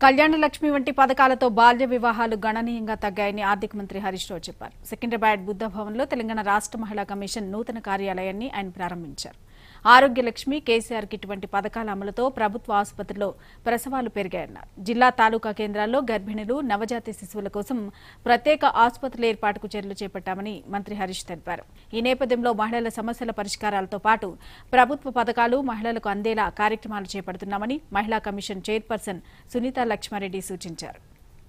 కళ్యాణ లక్ష్మి వంటి పథకాలతో బాల్య వివాహాలు గణనీయంగా తగ్గాయని ఆర్థిక మంత్రి హరీష్ రావు చెప్పారు. సికింద్రాబాద్ బుద్ధ భవన్లో తెలంగాణ రాష్ట్ర మహిళా కమిషన్ నూతన కార్యాలయాన్ని ఆయన ప్రారంభించారు. ఆరోగ్య లక్ష్మి, కేసీఆర్ కిట్ వంటి పథకాల అమలుతో ప్రభుత్వ ఆసుపత్రుల్లో ప్రసవాలు పెరిగాయన్నారు. జిల్లా తాలూకా కేంద్రాల్లో గర్భిణులు, నవజాత శిశువుల కోసం ప్రత్యేక ఆసుపత్రుల ఏర్పాటుకు చర్యలు చేపట్టామని మంత్రి హరీష్ తెలిపారు. ఈ నేపథ్యంలో మహిళల సమస్యల పరిష్కారాలతో పాటు ప్రభుత్వ పథకాలు మహిళలకు అందేలా కార్యక్రమాలు చేపడుతున్నామని మహిళా కమిషన్ చైర్పర్సన్ సునీతా లక్ష్మారెడ్డి సూచించారు.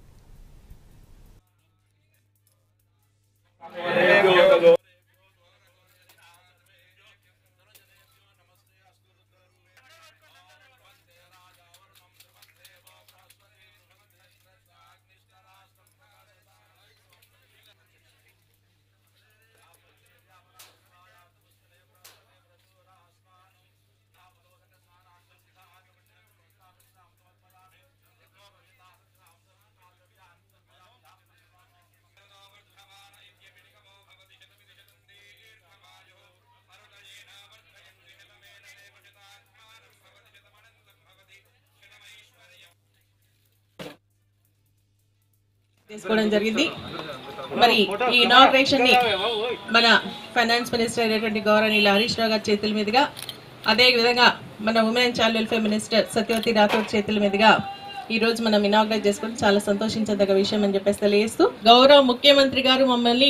తీసుకోవడం జరిగింది. మరి ఈ ఇనాగ్రేషన్ ని మన ఫైనాన్స్ మినిస్టర్ అయినటువంటి గౌరవనీయులు హరీష్ రావు గారి చేతుల మీదుగా, అదే విధంగా మన women and child welfare minister Satyavathi Rathod చేతుల మీదుగా ఈ రోజు మనం ఇనాగ్రేట్ చేసుకుని చాలా సంతోషించదగ్గ విషయం అని చెప్పేసి తెలియజేస్తూ, గౌరవ ముఖ్యమంత్రి గారు మమ్మల్ని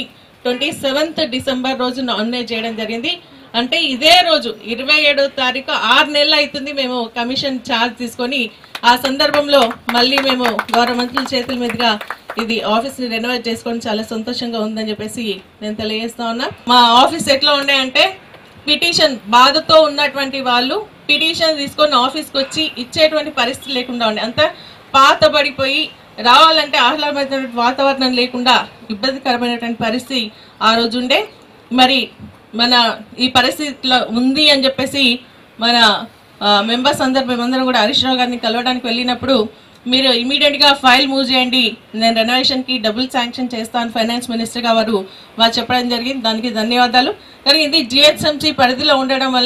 27th డిసెంబర్ రోజు నామినేట్ చేయడం జరిగింది. అంటే ఇదే రోజు 27వ తారీఖు 6 నెలలు అవుతుంది మేము కమిషన్ ఛార్జ్ తీసుకొని. ఆ సందర్భంలో మళ్ళీ మేము గౌరవ మంత్రుల చేతుల మీదుగా ఇది ఆఫీస్ ని రెనోవేట్ చేసుకొని చాలా సంతోషంగా ఉందని చెప్పేసి నేను తెలియజేస్తా ఉన్నా. మా ఆఫీస్ ఎట్లా ఉండే పిటిషన్ బాధతో ఉన్నటువంటి వాళ్ళు పిటిషన్ తీసుకొని ఆఫీస్కి వచ్చి ఇచ్చేటువంటి పరిస్థితి లేకుండా ఉండే, అంతా పాతబడిపోయి రావాలంటే ఆహ్లాదమైనటువంటి వాతావరణం లేకుండా ఇబ్బందికరమైనటువంటి పరిస్థితి ఆ రోజు ఉండే. మరి మన ఈ పరిస్థితిలో ఉంది అని చెప్పేసి మన మెంబర్స్ మేమందరం కూడా హరీష్ రావు గారిని కలవడానికి వెళ్ళినప్పుడు, మీరు ఇమీడియట్ గా ఫైల్ మూవ్ చేయండి, నేను రెనోవేషన్ కి డబుల్ శాంక్షన్ చేస్తాను ఫైనాన్స్ మినిస్టర్ గా వారు చెప్పడం జరిగింది. దానికి ధన్యవాదాలు. కానీ ఇది జిహెచ్ఎంసీ పరిధిలో ఉండడం వల్ల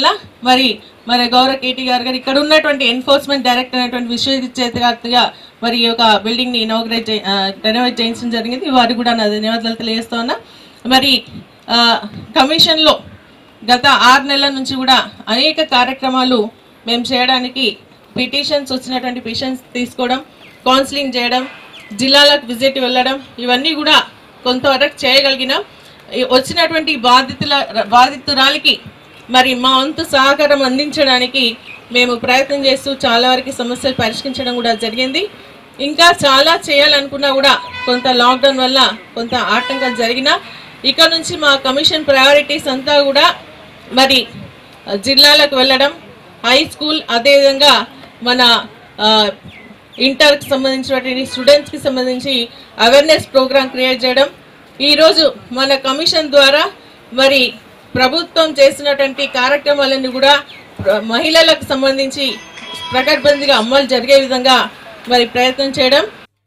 మరి గౌరవ కేటీ గారు ఇక్కడ ఉన్నటువంటి ఎన్ఫోర్స్మెంట్ డైరెక్టర్ అయినటువంటి విశ్వచేతగా మరి ఈ యొక్క బిల్డింగ్ ని రెనోవేట్ చేయించడం జరిగింది. వారికి కూడా నా ధన్యవాదాలు తెలియజేస్తా ఉన్నా. మరి కమిషన్ లో గత 6 నెలల నుంచి కూడా అనేక కార్యక్రమాలు మేము చేయడానికి, పిటిషన్స్ వచ్చినటువంటి పిటిషన్స్ తీసుకోవడం, కౌన్సిలింగ్ చేయడం, జిల్లాలకు విజిట్ వెళ్ళడం, ఇవన్నీ కూడా కొంతవరకు చేయగలిగినాం. వచ్చినటువంటి బాధితురాలికి మరి మా వంతు సహకారం అందించడానికి మేము ప్రయత్నం చేస్తూ చాలా వరకు సమస్యలు పరిష్కరించడం కూడా జరిగింది. ఇంకా చాలా చేయాలనుకున్నా కూడా కొంత లాక్డౌన్ వల్ల కొంత ఆటంకాలు జరిగినా, ఇక నుంచి మా కమిషన్ ప్రయారిటీస్ అంతా కూడా మరి జిల్లాలకు వెళ్ళడం, హై స్కూల్, అదేవిధంగా మన ఇంటర్కి సంబంధించినటువంటి స్టూడెంట్స్కి సంబంధించి అవేర్నెస్ ప్రోగ్రామ్ క్రియేట్ చేయడం. ఈరోజు మన కమిషన్ ద్వారా మరి ప్రభుత్వం చేసినటువంటి కార్యక్రమాలన్నీ కూడా మహిళలకు సంబంధించి ప్రకటబందిగా అమలు జరిగే విధంగా మరి ప్రయత్నం చేయడం.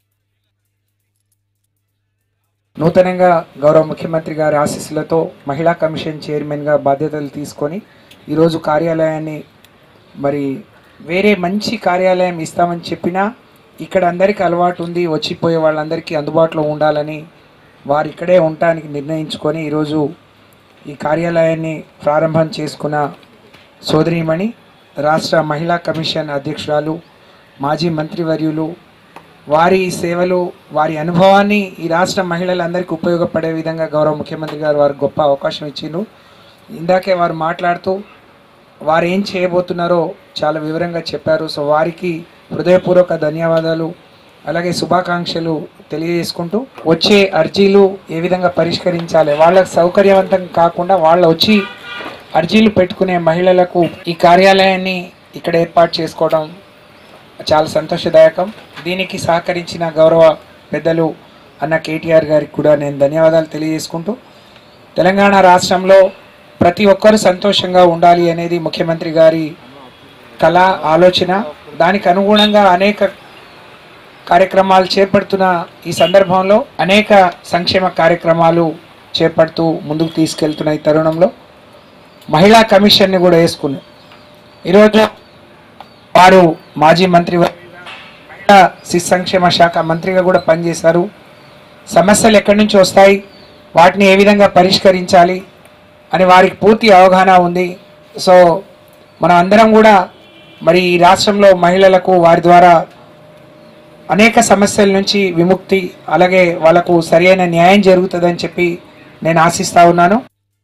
నూతనంగా గౌరవ ముఖ్యమంత్రి గారి ఆశీస్సులతో మహిళా కమిషన్ చైర్మన్గా బాధ్యతలు తీసుకొని ఈరోజు కార్యాలయాన్ని మరి వేరే మంచి కార్యాలయం ఇస్తామని చెప్పినా ఇక్కడ అందరికీ అలవాటు ఉంది, వచ్చిపోయే వాళ్ళందరికీ అందుబాటులో ఉండాలని వారు ఇక్కడే ఉండటానికి నిర్ణయించుకొని ఈరోజు ఈ కార్యాలయాన్ని ప్రారంభం చేసుకున్న సోదరీమణి, రాష్ట్ర మహిళా కమిషన్ అధ్యక్షురాలు, మాజీ మంత్రివర్యులు, వారి సేవలు, వారి అనుభవాన్ని ఈ రాష్ట్ర మహిళలందరికీ ఉపయోగపడే విధంగా గౌరవ ముఖ్యమంత్రి గారు వారికి గొప్ప అవకాశం ఇచ్చిండ్రు. ఇందాకే వారు మాట్లాడుతూ వారు ఏం చేయబోతున్నారో చాలా వివరంగా చెప్పారు. సో వారికి హృదయపూర్వక ధన్యవాదాలు, అలాగే శుభాకాంక్షలు తెలియజేసుకుంటూ, వచ్చే అర్జీలు ఏ విధంగా పరిష్కరించాలి, వాళ్ళకు సౌకర్యవంతం కాకుండా వాళ్ళ వచ్చి అర్జీలు పెట్టుకునే మహిళలకు ఈ కార్యాలయాన్ని ఇక్కడ ఏర్పాటు చేసుకోవడం చాలా సంతోషదాయకం. దీనికి సహకరించిన గౌరవ పెద్దలు అన్న కేటీఆర్ గారికి కూడా నేను ధన్యవాదాలు తెలియజేసుకుంటూ, తెలంగాణ రాష్ట్రంలో ప్రతి ఒక్కరూ సంతోషంగా ఉండాలి అనేది ముఖ్యమంత్రి గారి కళ, ఆలోచన. దానికి అనుగుణంగా అనేక కార్యక్రమాలు చేపడుతున్న ఈ సందర్భంలో అనేక సంక్షేమ కార్యక్రమాలు చేపడుతూ ముందుకు తీసుకెళ్తున్న ఈ తరుణంలో మహిళా కమిషన్ని కూడా వేసుకున్నారు. ఈరోజు వారు మాజీ మంత్రి శిశు సంక్షేమ శాఖ మంత్రిగా కూడా పనిచేశారు. సమస్యలు ఎక్కడి నుంచి వస్తాయి, వాటిని ఏ విధంగా పరిష్కరించాలి అని వారికి పూర్తి అవగాహన ఉంది. సో మనం అందరం కూడా మరి ఈ రాష్ట్రంలో మహిళలకు వారి ద్వారా అనేక సమస్యల నుంచి విముక్తి, అలాగే వాళ్ళకు సరైన న్యాయం జరుగుతుందని చెప్పి నేను ఆశిస్తా ఉన్నాను.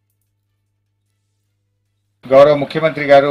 గౌరవ ముఖ్యమంత్రి గారు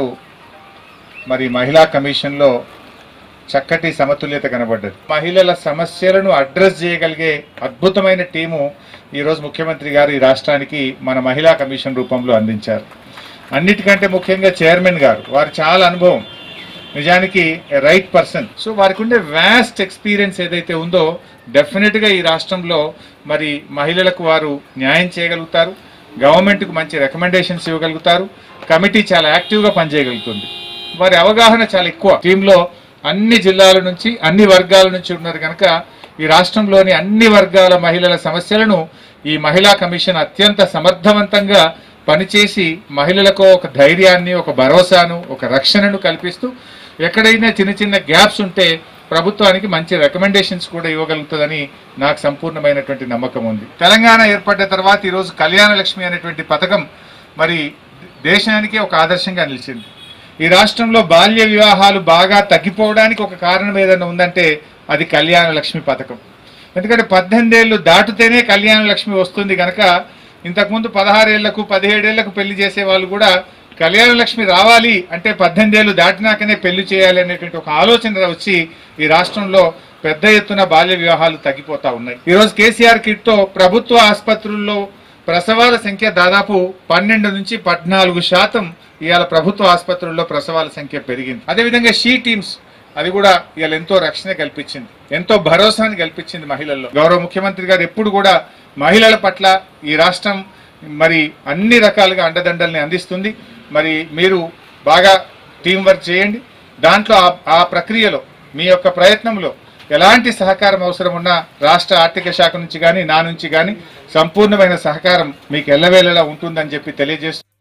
మరి మహిళా కమిషన్లో చక్కటి సమతుల్యత కనబడ్డది. మహిళల సమస్యలను అడ్రస్ చేయగలిగే అద్భుతమైన టీము ఈరోజు ముఖ్యమంత్రి గారు ఈ రాష్ట్రానికి మన మహిళా కమిషన్ రూపంలో అందించారు. అన్నిటికంటే ముఖ్యంగా చైర్మన్ గారు, వారు చాలా అనుభవం, నిజానికి రైట్ పర్సన్. సో వారికి ఉండే వ్యాస్ట్ ఎక్స్పీరియన్స్ ఏదైతే ఉందో డెఫినెట్గా ఈ రాష్ట్రంలో మరి మహిళలకు వారు న్యాయం చేయగలుగుతారు, గవర్నమెంట్కు మంచి రికమెండేషన్స్ ఇవ్వగలుగుతారు, కమిటీ చాలా యాక్టివ్గా పనిచేయగలుగుతుంది. వారి అవగాహన చాలా ఎక్కువ. టీంలో అన్ని జిల్లాల నుంచి అన్ని వర్గాల నుంచి ఉన్నారు కనుక ఈ రాష్ట్రంలోని అన్ని వర్గాల మహిళల సమస్యలను ఈ మహిళా కమిషన్ అత్యంత సమర్థవంతంగా పనిచేసి మహిళలకు ఒక ధైర్యాన్ని, ఒక భరోసాను, ఒక రక్షణను కల్పిస్తూ ఎక్కడైనా చిన్న చిన్న గ్యాప్స్ ఉంటే ప్రభుత్వానికి మంచి రికమెండేషన్స్ కూడా ఇవ్వగలుగుతుందని నాకు సంపూర్ణమైనటువంటి నమ్మకం ఉంది. తెలంగాణ ఏర్పడ్డ తర్వాత ఈరోజు కళ్యాణ లక్ష్మి అనేటువంటి పథకం మరి దేశానికి ఒక ఆదర్శంగా నిలిచింది. ఈ రాష్ట్రంలో బాల్య వివాహాలు బాగా తగ్గిపోవడానికి ఒక కారణం ఏదైనా ఉందంటే అది కళ్యాణ లక్ష్మి పథకం. ఎందుకంటే 18 ఏళ్ళు దాటితేనే కళ్యాణ లక్ష్మి వస్తుంది కనుక ఇంతకుముందు 16 ఏళ్లకు 17 ఏళ్లకు పెళ్లి చేసే వాళ్ళు కూడా కళ్యాణ లక్ష్మి రావాలి అంటే 18 ఏళ్ళు దాటినాకనే పెళ్లి చేయాలి అనేటువంటి ఒక ఆలోచన వచ్చి ఈ రాష్ట్రంలో పెద్ద ఎత్తున బాల్య వివాహాలు తగ్గిపోతా ఉన్నాయి. ఈరోజు కేసీఆర్ కిట్తో ప్రభుత్వ ఆసుపత్రుల్లో ప్రసవాల సంఖ్య దాదాపు 12 నుంచి 14% ఇవాళ ప్రభుత్వ ఆసుపత్రుల్లో ప్రసవాల సంఖ్య పెరిగింది. అదేవిధంగా షీ టీమ్స్, అది కూడా ఇవాళ ఎంతో రక్షణ కల్పించింది, ఎంతో భరోసాని కల్పించింది మహిళల్లో. గౌరవ ముఖ్యమంత్రి గారు ఎప్పుడు కూడా మహిళల పట్ల ఈ రాష్ట్రం మరి అన్ని రకాలుగా అండదండల్ని అందిస్తుంది. మరి మీరు బాగా టీం వర్క్ చేయండి. దాంట్లో ఆ ప్రక్రియలో మీ యొక్క ప్రయత్నంలో ఎలాంటి సహకారం అవసరం ఉన్నా రాష్ట్ర ఆర్థిక శాఖ నుంచి కానీ నా నుంచి కానీ సంపూర్ణమైన సహకారం మీకు ఎల్లవేళలా ఉంటుందని చెప్పి తెలియజేస్తూ